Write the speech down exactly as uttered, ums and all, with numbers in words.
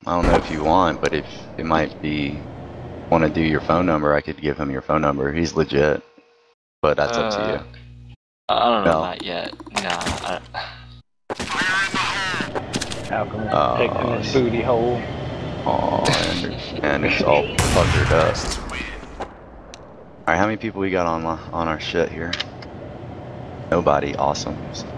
I don't know if you want, but if it might be want to do your phone number, I could give him your phone number. He's legit, but that's uh, up to you. I don't know, no. not yet. Nah. I... Alchemist uh, protecting his booty hole. Oh, and, and it's all puckered up. Alright, how many people we got on on our shit here? Nobody. Awesome.